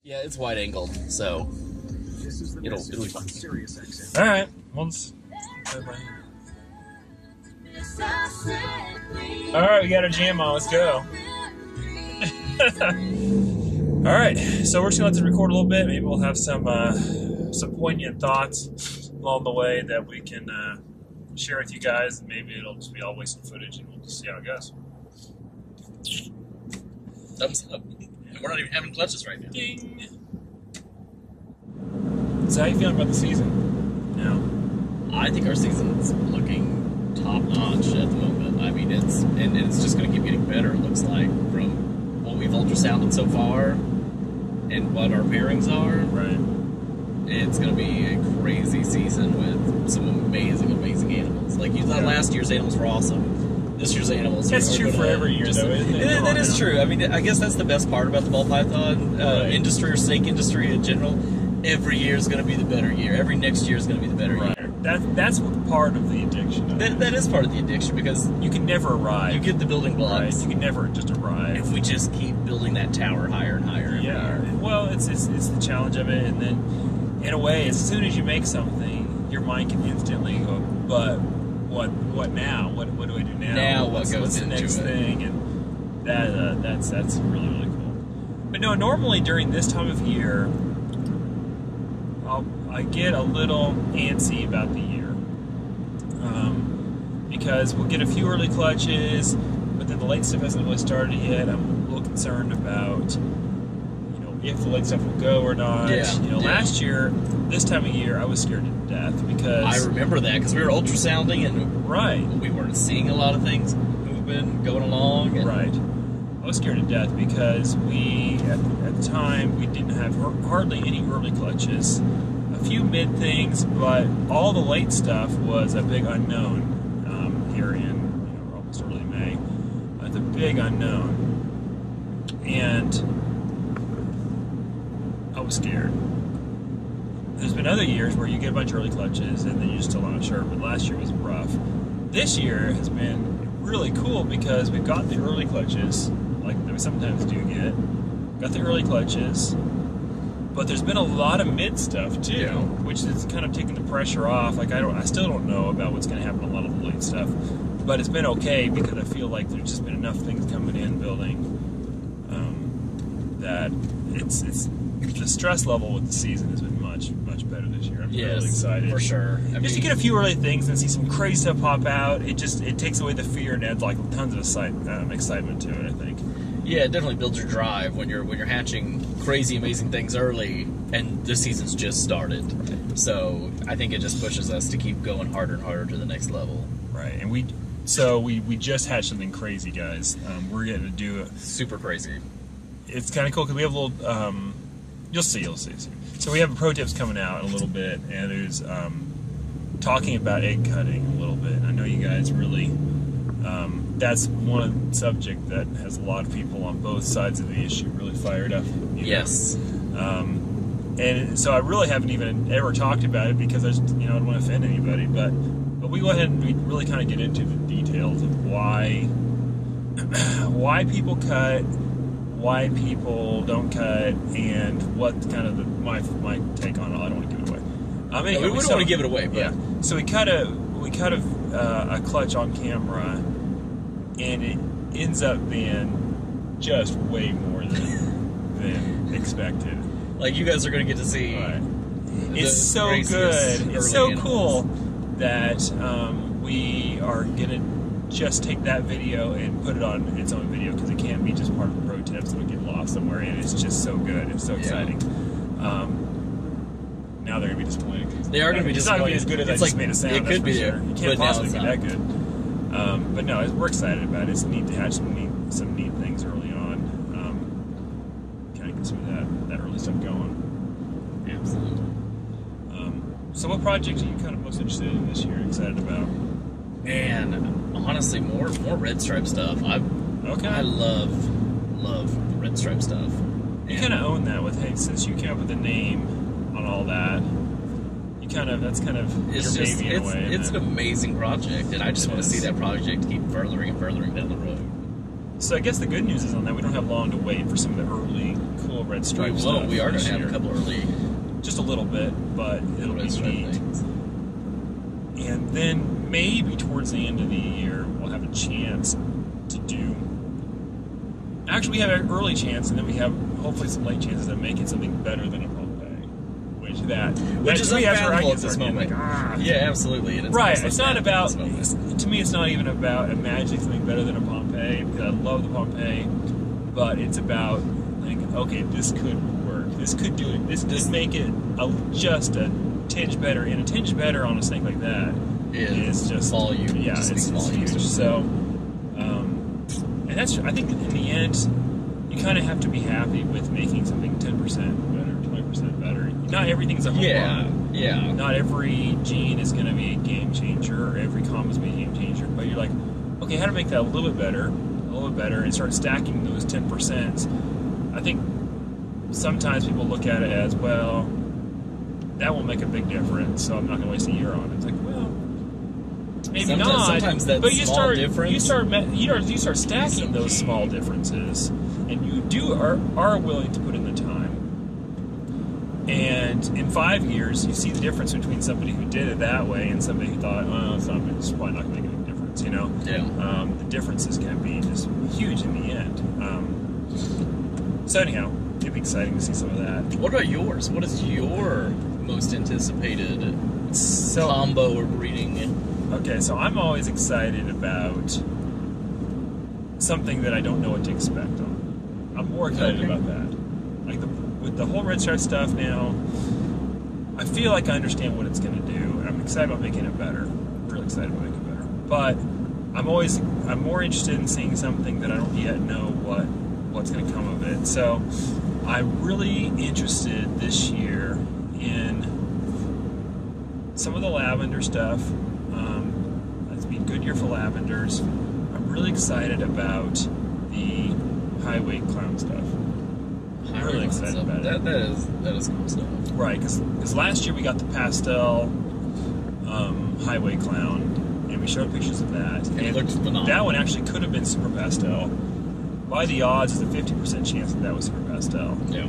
Yeah, it's wide angled, so it'll be fun. All right, well, all right, we got our jam on. Let's go. All right, so we're just gonna let it record a little bit. Maybe we'll have some poignant thoughts along the way that we can share with you guys. And maybe it'll just be all wasted footage, and we'll just see how it goes. Thumbs up. We're not even having clutches right now. Ding. So how you feeling about the season now? I think our season's looking top notch at the moment. I mean, it's just going to keep getting better. It looks like from what we've ultrasounded so far and what our pairings are. Right. It's going to be a crazy season with some amazing animals. Like you thought, last year's animals were awesome. This year's animals. That's true for every year, though, isn't it? That is true. I mean, I guess that's the best part about the ball python industry or snake industry in general. Every year is going to be the better year. Every next year is going to be the better year. That's part of the addiction. That is part of the addiction because you can never arrive. You get the building blocks. Right. You can never just arrive. If we just keep building that tower higher and higher every year. Well, it's the challenge of it, and then in a way, as soon as you make something, your mind can instantly go, but what now? What do I do now? Now what's the next thing? And that's really, really cool. But no, normally during this time of year, I get a little antsy about the year because we'll get a few early clutches, but then the late stuff hasn't really started yet. I'm a little concerned about if the late stuff will go or not. Last year, this time of year, I was scared to death because I remember that because we were ultrasounding and we weren't seeing a lot of things moving, going along. And I was scared to death because we at the time we didn't have hardly any early clutches, a few mid things, but all the late stuff was a big unknown here in almost early May. It's a big unknown, and I was scared. There's been other years where you get a bunch of early clutches and then you're still not sure, but last year was rough. This year has been really cool because we've got the early clutches, like we sometimes do get. Got the early clutches, but there's been a lot of mid stuff too, which is kind of taking the pressure off. Like I still don't know about what's going to happen a lot of the late stuff, but it's been okay because I feel like there's just been enough things coming in building that it's the stress level with the season has been much better this year. I'm really excited for sure. Just to get a few early things and see some crazy stuff pop out. It takes away the fear and adds like tons of excitement to it, I think. Yeah, it definitely builds your drive when you're hatching crazy, amazing things early, and the season's just started. So I think it just pushes us to keep going harder and harder to the next level. Right, and we just hatched something crazy, guys. We're going to do super crazy. It's kind of cool because we have a little. You'll see. So we have a pro tips coming out in a little bit, and there's talking about egg cutting a little bit. I know you guys really. That's one subject that has a lot of people on both sides of the issue really fired up. Yes. And so I really haven't even ever talked about it because I don't want to offend anybody. But we go ahead and we really kind of get into the details of why people cut, why people don't cut, and what kind of my take on it. I don't want to give it away. We don't want to give it away. But. Yeah. So we cut a clutch on camera, and it ends up being just way more than expected. Like you guys are going to get to see. Right. It's so good. It's so cool that we are going to just take that video and put it on its own video because it can't be just part of the pro tips. It'll get lost somewhere, and it's just so good. It's so exciting. Now they're going to be disappointed. They are going to be disappointed. It's not going to be as good as I just made it sound. It could be. Sure. It can't possibly be that good. But no, we're excited about it. It's neat to hatch some neat things early on. Kind of get some of that early stuff going. Absolutely. So what projects are you kind of most interested in this year? Excited about? Man, honestly, more red stripe stuff. I love the red stripe stuff. You kind of own that since you came up with the name on all that. That's kind of your baby in a way. It's an amazing project, and I just want to see that project keep furthering and furthering down the road. So I guess the good news is on that we don't have long to wait for some of the early cool red stripe stuff. We are going to have a couple early, just a little bit, but it'll be neat. Things. And then maybe towards the end of the year we'll have a chance to do. Actually, we have an early chance, and then we have hopefully some late chances of making something better than a Pompeii, which is unfathomable at this moment. Yeah, absolutely. And right. It's not about. To me, it's not even about imagining something better than a Pompeii, because I love the Pompeii, but it's about like, okay, this could work. This could do it. This could make it just a tinge better, and a tinge better on a snake like that is just volume. Yeah, it's huge. So. And that's, I think in the end, you kind of have to be happy with making something 10% better, 20% better. Not everything's a home run. Yeah. Not every gene is going to be a game changer, or every combo is going to be a game changer. But you're like, okay, how to make that a little bit better, and start stacking those 10%. I think sometimes people look at it as, well, that won't make a big difference, so I'm not going to waste a year on it. It's like, well, maybe not. Sometimes that but you small difference. You start stacking those small differences, and you are willing to put in the time. And in 5 years, you see the difference between somebody who did it that way and somebody who thought, oh, it's probably not going to make any difference. You know, the differences can be just huge in the end. So anyhow, it'd be exciting to see some of that. What about yours? What is your most anticipated combo or breeding? Okay, so I'm always excited about something that I don't know what to expect on. I'm more excited about that. Like with the whole red stripe stuff now, I feel like I understand what it's going to do. I'm excited about making it better. I'm really excited about making it better. But I'm more interested in seeing something that I don't yet know what's going to come of it. So I'm really interested this year in some of the lavender stuff. It's been a good year for lavenders. I'm really excited about the highway clown stuff. I'm really excited about it. That is cool stuff. Right, because last year we got the pastel highway clown, and we showed pictures of that. And it looked phenomenal. That one actually could have been super pastel. By the odds, there's a 50% chance that was super pastel. Yeah.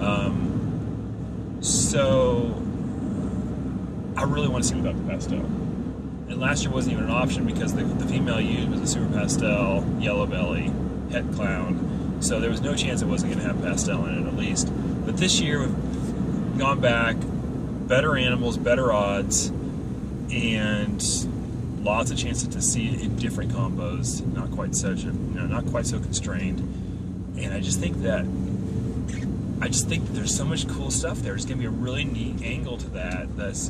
So I really want to see about the pastel. And last year wasn't even an option because the female used was a super pastel yellow belly het clown. So there was no chance it wasn't going to have pastel in it at least. But this year we've gone back, better animals, better odds, and lots of chances to see it in different combos, not quite so constrained. And I just think that there's so much cool stuff there. It's going to be a really neat angle to that. That's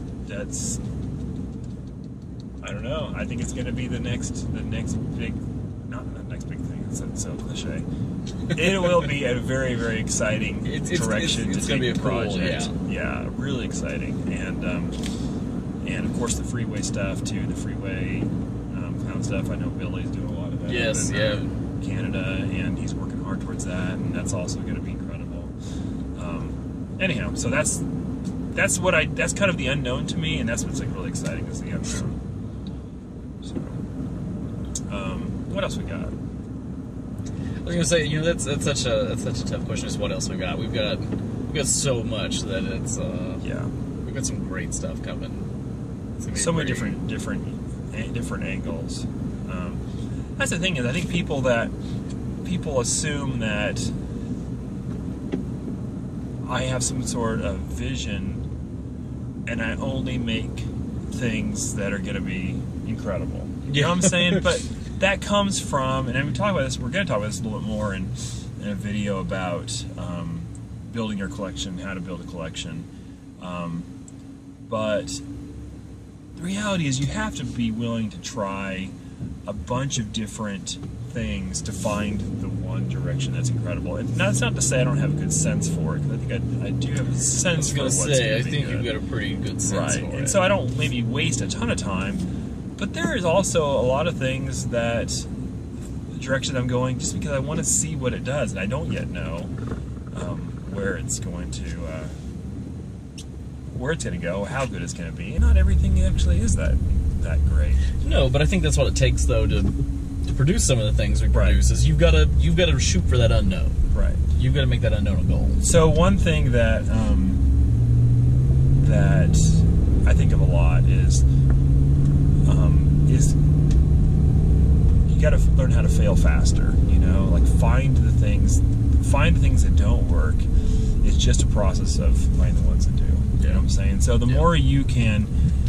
I don't know. I think it's going to be the next big, not the next big thing. It's so cliche. It will be a very, very exciting direction to take the project. Yeah, really exciting. And of course the freeway stuff too. The freeway clown stuff. I know Billy's doing a lot of that. Yes, in Canada, and he's working hard towards that, and that's also going to be incredible. Anyhow, so that's kind of the unknown to me, and that's what's like really exciting is the unknown. So, what else we got? I was gonna say, that's such a tough question. Is what else we got? We've got so much that it's we've got some great stuff coming. So many different angles. That's the thing is, I think people assume that I have some sort of vision, and I only make things that are going to be incredible. You know what I'm saying? But that comes from, and we're going to talk about this a little bit more in a video about building your collection, how to build a collection. But the reality is you have to be willing to try a bunch of different things to find the one direction that's incredible. And that's not to say I don't have a good sense for it, because I think I do have a sense for what's going to be good. I think you've got a pretty good sense for it. And so I don't maybe waste a ton of time, but there is also a lot of things that the direction I'm going just because I want to see what it does, and I don't yet know where it's going to go, how good it's going to be. And not everything actually is that great. No, but I think that's what it takes, though, to produce some of the things we produce is you've got to shoot for that unknown. Right. You've got to make that unknown a goal. So one thing that that I think of a lot is you got to learn how to fail faster. You know, like find the things that don't work. It's just a process of finding the ones that do. You know what I'm saying? So the more you can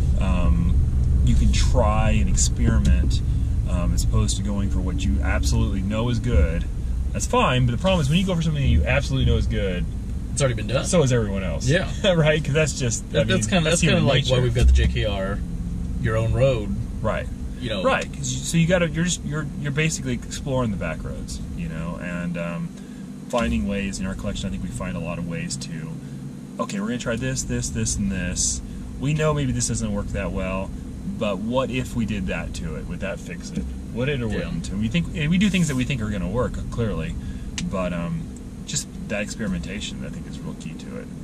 try and experiment, as opposed to going for what you absolutely know is good. That's fine, but the problem is when you go for something that you absolutely know is good, it's already been done. So is everyone else. Yeah, right. Because that's just that's kind of like why we've got the JKR, your own road. Right. You know. Right. So you're basically exploring the back roads. You know, and finding ways in our collection. I think we find a lot of ways to. Okay, we're gonna try this, and this. We know maybe this doesn't work that well, but what if we did that to it? Would that fix it? Would it or wouldn't? And we do things that we think are gonna work clearly, but just that experimentation I think is real key to it.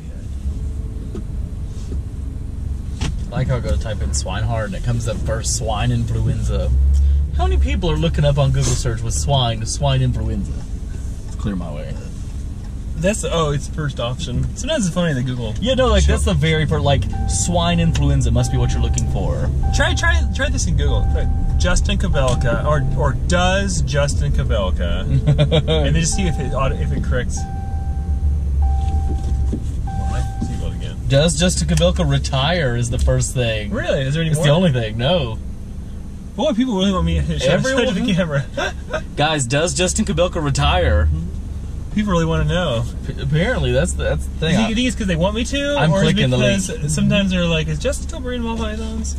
I like how I go to type in Swinehard and it comes up first, swine influenza. How many people are looking up on Google search with swine influenza? Let's clear my way. That's it's the first option. Sometimes it's funny that Google. Yeah, no, like that's the very first. Like swine influenza must be what you're looking for. Try this in Google. Justin Kobylka or does Justin Kobylka, and then just see if it corrects. See what again? Does Justin Kobylka retire is the first thing. Really? Is there any more? It's the only thing. No. Boy, people really want me to show to the camera. Guys, does Justin Kobylka retire? People really want to know. Apparently, that's the thing. Do you think it's because they want me to? I'm clicking the link. Sometimes they're like, is Justin still breeding ball pythons?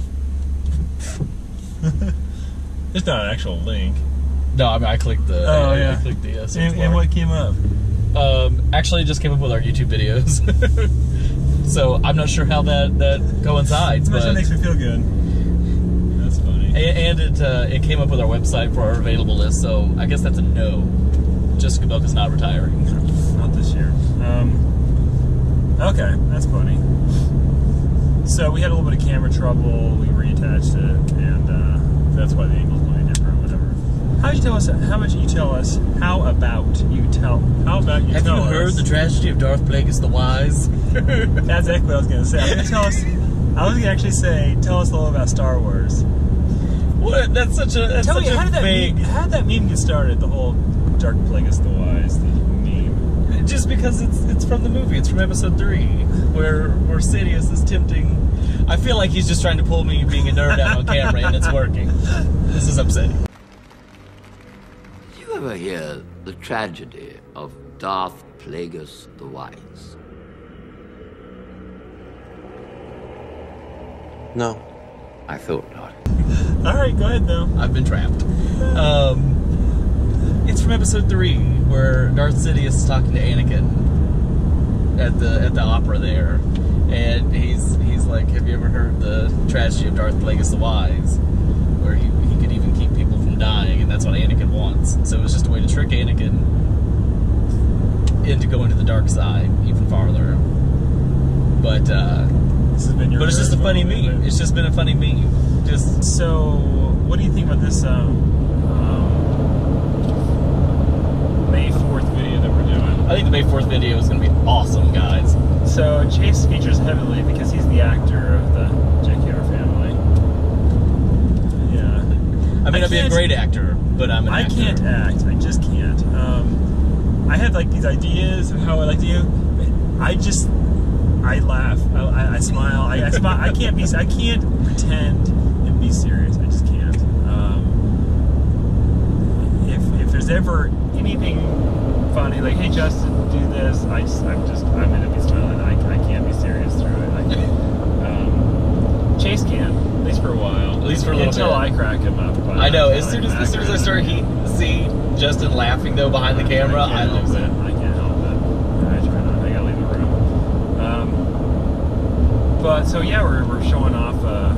There's not an actual link. No, I mean, I clicked the... I clicked the... and what came up? Actually, it just came up with our YouTube videos. So, I'm not sure how that coincides, but... That makes me feel good. That's funny. And it came up with our website for our available list, so I guess that's a no. Justin Kobylka's not retiring. Not this year. Okay, that's funny. So we had a little bit of camera trouble. We reattached it, and that's why the angle's a little different. Whatever. How about you tell us? How about you tell us? Have you heard the tragedy of Darth Plagueis the Wise? That's exactly what I was going to say. I was going to actually say, tell us a little about Star Wars. What? That's such a vague. How did that meme get started? The whole Darth Plagueis the Wise meme. Just because it's from the movie. It's from Episode 3, where Sidious is tempting. I feel like he's just trying to pull me being a nerd out on camera, and it's working. This is upsetting. Did you ever hear the tragedy of Darth Plagueis the Wise? No. I thought not. All right, go ahead though. I've been trapped. It's from Episode 3, where Darth Sidious is talking to Anakin at the opera there, and he's like, "Have you ever heard the tragedy of Darth Plagueis the Wise, where he could even keep people from dying, and that's what Anakin wants." So it was just a way to trick Anakin into going to the dark side even farther. But it's just a funny meme. It's just been a funny meme. So, what do you think about this? May 4th video that we're doing. I think the May 4th video is going to be awesome, guys. So Chaise features heavily because he's the actor of the JKR family. Yeah. I mean, I'd be a great actor, but I'm an actor. I can't act. I just can't. I have like these ideas of how I like to do. I laugh. I smile. I smile. I can't pretend and be serious. I just can't. If there's ever anything funny, like, hey Justin, do this, I'm gonna be smiling. I can't be serious through it. I can't. Chaise can, at least for a while. At least for a little bit. Until I crack him up. I know. As soon as I start see Justin laughing though behind the camera, I lose it. I can't help it. I try not. I gotta leave the room. But so yeah, we're showing off a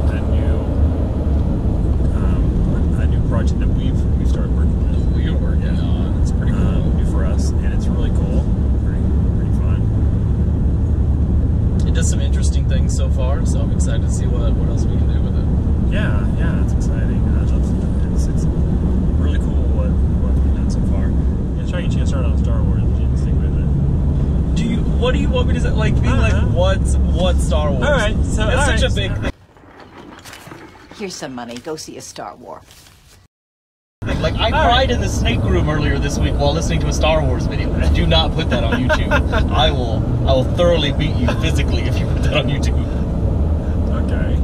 new project that we've started working with. We're working on. It's pretty cool. New for us, and it's really cool. Pretty fun. It does some interesting things so far, so I'm excited to see what else we can do with it. Yeah, it's exciting. gonna start on Star Wars, but you didn't stick with it. What do you want me to say? Like, be like, what's Star Wars? All right, so it's all such right, a big thing. Here's some money. Go see a Star War. Like, I cried in the snake room earlier this week while listening to a Star Wars video. Do not put that on YouTube. I will thoroughly beat you physically if you put that on YouTube. Okay.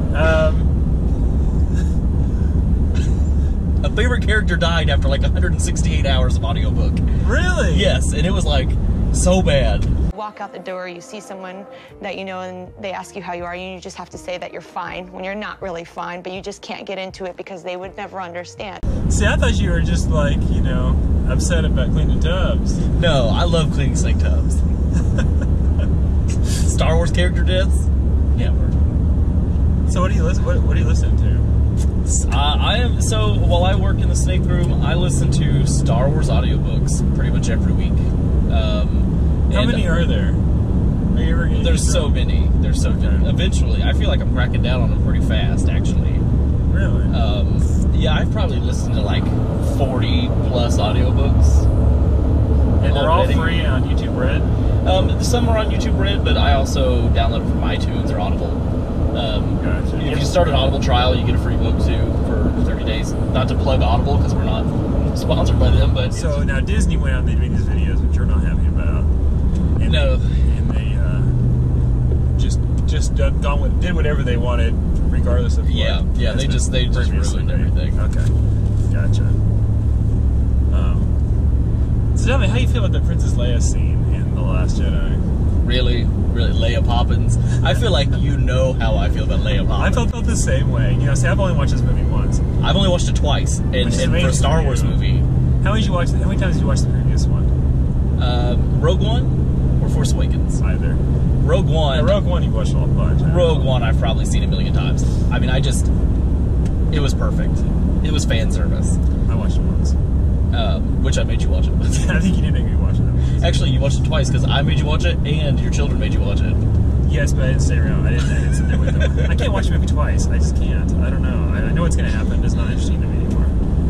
A favorite character died after like 168 hours of audiobook. Really? Yes, and it was like so bad. Walk out the door, you see someone that you know, and they ask you how you are, and you just have to say that you're fine when you're not really fine, but you just can't get into it because they would never understand. See, I thought you were just like, you know, upset about cleaning tubs. No, I love cleaning snake tubs. Star Wars character deaths? Never. So what do you listen? What are you listening to? So while I work in the snake room, I listen to Star Wars audiobooks pretty much every week. How many are there? Are you ever getting There's so many. There's so many. Eventually, I feel like I'm cracking down on them pretty fast, actually. Really? Yeah, I've probably listened to like 40 plus audiobooks. And they're all already. free on YouTube Red? Some are on YouTube Red, but I also download them from iTunes or Audible. Gotcha. If you start an Audible trial, you get a free book too for 30 days. Not to plug Audible because we're not sponsored by them, but So now Disney went out and they made these videos, which you're not happy about. And no. They just gone with, did whatever they wanted, regardless of what. Yeah, they just previously ruined made. everything. Okay, gotcha. So tell me, how you feel about the Princess Leia scene in The Last Jedi? Really, Leia Poppins. I feel like you know how I feel about Leia I Poppins. felt the same way. You know, see, I've only watched this movie once. I've only watched it twice, and Which is for a amazing Star for you. Wars movie. How many times did you watch the previous one? Rogue One or Force Awakens? Either. Rogue One. Yeah, Rogue One, you watched a whole bunch. Rogue One, I've probably seen a million times. I mean, it was perfect. It was fan service. I watched it once. Which I made you watch it. I think you did make me watch it. Actually, you watched it twice because I made you watch it and your children made you watch it. Yes, but I didn't stay around. I didn't sit there with them. I can't watch a movie twice. I just can't. I don't know. I know what's going to happen. It's not interesting to me anymore.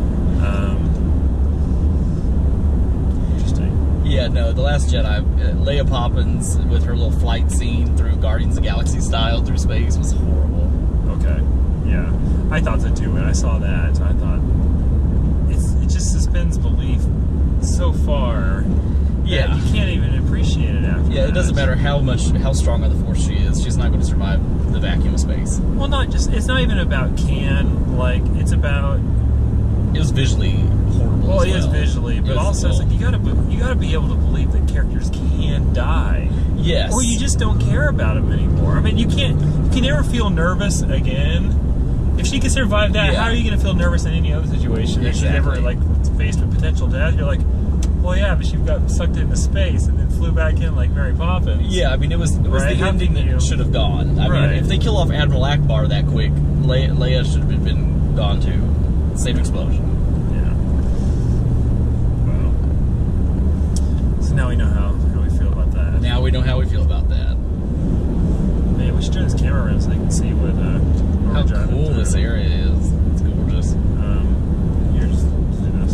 Interesting. Yeah, no, The Last Jedi, Leia Poppins with her little flight scene through Guardians of the Galaxy style through space was horrible. Okay. Yeah. I thought so too. When I saw that, I thought it just suspends belief so far. Yeah. That you can't even appreciate it after. Yeah, it doesn't matter how strong on the Force she is. She's not going to survive the vacuum of space. Well, it's not even about it's about. It was visually horrible. Well, as it is visually, but also it's like you gotta be able to believe that characters can die. Yes. Or you just don't care about them anymore. I mean, you can never feel nervous again. If she can survive that, how are you going to feel nervous in any other situation? If she's ever faced with potential death, you're like, well, yeah, but she got sucked into space and then flew back in like Mary Poppins. Yeah, I mean, it was the ending that should have gone. I mean, if they kill off Admiral Akbar that quick, Leia should have been gone too. Same explosion. Yeah. Well. So now we know how we feel about that. Now we know how we feel about that. Man, we should turn this camera around so they can see what how cool this area is. It's gorgeous. Here, just do this.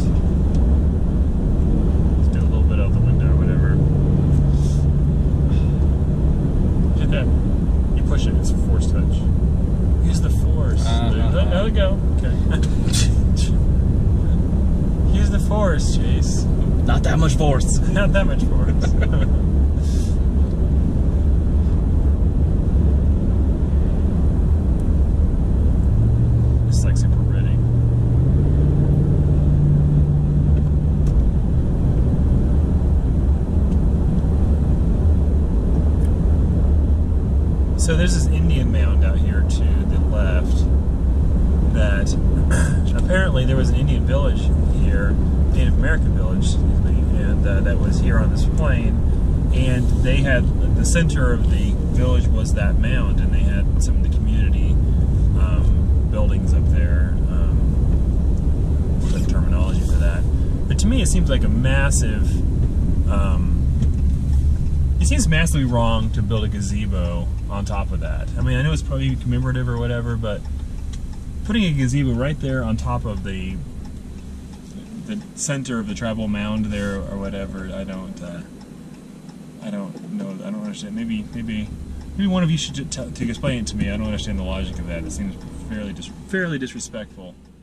Let's do a little bit out the window or whatever. Hit that. You push it, it's a force touch. Use the force. There we go. Okay. Use the force, Chase. Not that much force. Not that much force. It's like super pretty. So there's this Indian mound out here to the left that apparently there was an Indian village here, Native American village, excuse me, and that was here on this plain, and they had, the center of the village was that mound, and they had some of the community buildings up there, the terminology for that. But to me it seems like a massive, it seems massively wrong to build a gazebo on top of that. I mean, I know it's probably commemorative or whatever, but putting a gazebo right there on top of the the center of the tribal mound there or whatever. I don't know. I don't understand. Maybe one of you should to explain it to me. I don't understand the logic of that. It seems fairly disrespectful.